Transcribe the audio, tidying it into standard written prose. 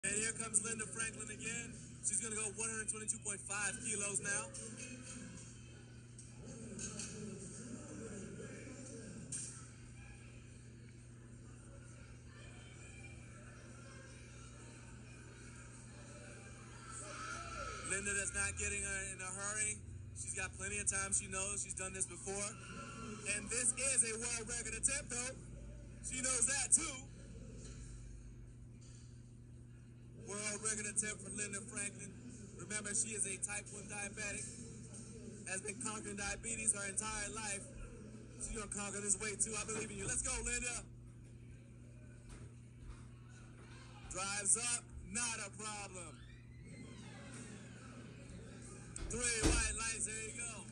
And here comes Linda Franklin again. She's going to go 122.5 kilos now. Linda that's not getting her in a hurry. She's got plenty of time. She knows she's done this before. And this is a world record attempt, though. She knows that, too. World record attempt for Linda Franklin. Remember, she is a type 1 diabetic, has been conquering diabetes her entire life. She's going to conquer this weight, too. I believe in you. Let's go, Linda. Drives up, not a problem. 3 white lights, there you go.